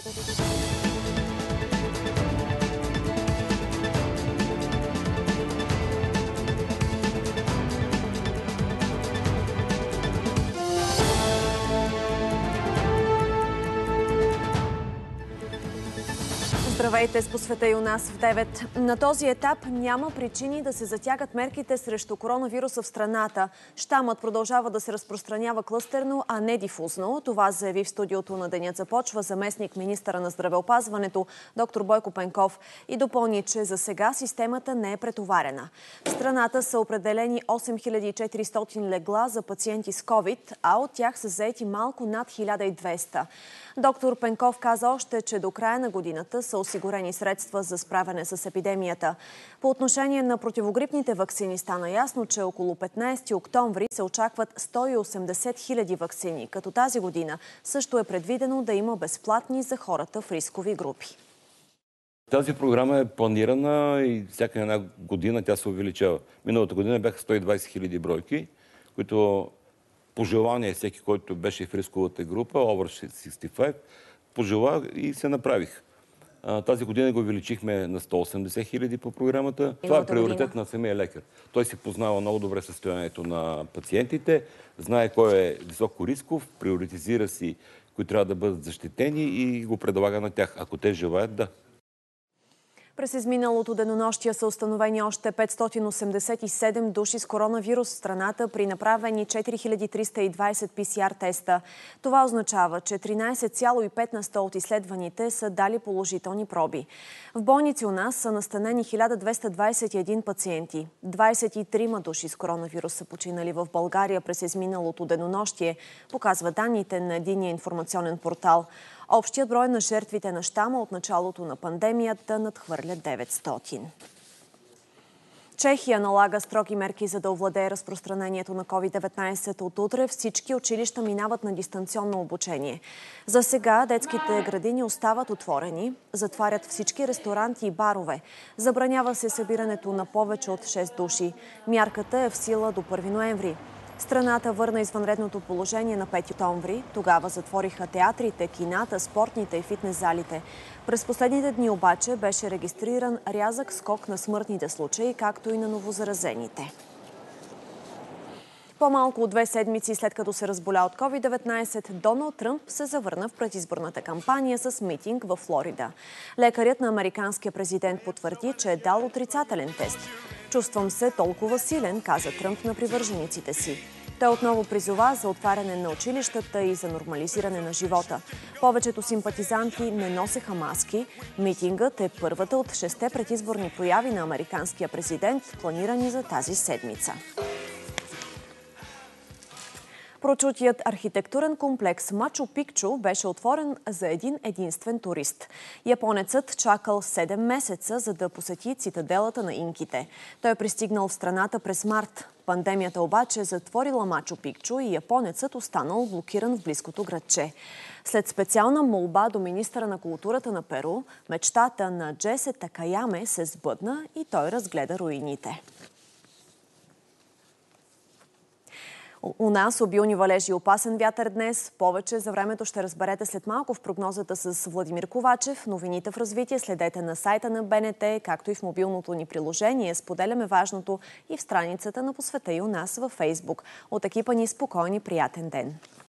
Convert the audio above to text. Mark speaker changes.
Speaker 1: Здравейте, с По света и у нас в 9. На този етап няма причини да се затягат мерките срещу коронавируса в страната. Щамът продължава да се разпространява клъстерно, а не дифузно. Това заяви в студиото на Денят започва заместник министъра на здравеопазването доктор Бойко Пенков и допълни, че за сега системата не е претоварена. В страната са определени 8400 легла за пациенти с COVID, а от тях са заети малко над 1200. Доктор Пенков каза още, че до края на годината са осигурени средства за справяне с епидемията. По отношение на противогрипните ваксини стана ясно, че около 15 октомври се очакват 180 000 ваксини, като тази година също е предвидено да има безплатни за хората в рискови групи.
Speaker 2: Тази програма е планирана и всяка една година тя се увеличава. Миналата година бяха 120 000 бройки, които по желание всеки, който беше в рисковата група, over 65, пожела и се направих. Тази година го увеличихме на 180 000 по програмата. Това е приоритет на самия лекар. Той си познава много добре състоянието на пациентите, знае кой е високо рисков, приоритизира си кои трябва да бъдат защитени и го предлага на тях, ако те желаят да.
Speaker 1: През изминалото денонощие са установени още 587 души с коронавирус в страната при направени 4320 PCR теста. Това означава, че 13,5% от изследваните са дали положителни проби. В болници у нас са настанени 1221 пациенти. 23 души с коронавирус са починали в България през изминалото денонощие, показва данните на единния информационен портал. Общият брой на жертвите на щама от началото на пандемията надхвърля 900. Чехия налага строги мерки, за да овладее разпространението на COVID-19. От утре всички училища минават на дистанционно обучение. За сега детските градини остават отворени, затварят всички ресторанти и барове. Забранява се събирането на повече от 6 души. Мярката е в сила до 1 ноември. Страната върна извънредното положение на 5 октомври. Тогава затвориха театрите, кината, спортните и фитнес залите. През последните дни обаче беше регистриран рязък скок на смъртните случаи, както и на новозаразените. По-малко от 2 седмици след като се разболя от COVID-19, Доналд Тръмп се завърна в предизборната кампания с митинг във Флорида. Лекарят на американския президент потвърди, че е дал отрицателен тест. "Чувствам се толкова силен", каза Тръмп на привържениците си. Той отново призова за отваряне на училищата и за нормализиране на живота. Повечето симпатизанти не носеха маски. Митингът е първата от 6 предизборни прояви на американския президент, планирани за тази седмица. Прочутият архитектурен комплекс Мачу Пикчу беше отворен за един единствен турист. Японецът чакал 7 месеца, за да посети цитаделата на инките. Той е пристигнал в страната през март. Пандемията обаче е затворила Мачу Пикчу и японецът останал блокиран в близкото градче. След специална молба до министъра на културата на Перу, мечтата на Джесе Такаяме се сбъдна и той разгледа руините. У нас обилни валежи и опасен вятър днес. Повече за времето ще разберете след малко в прогнозата с Владимир Ковачев. Новините в развитие следете на сайта на БНТ, както и в мобилното ни приложение. Споделяме важното и в страницата на По света и у нас във Фейсбук. От екипа ни спокоен и приятен ден!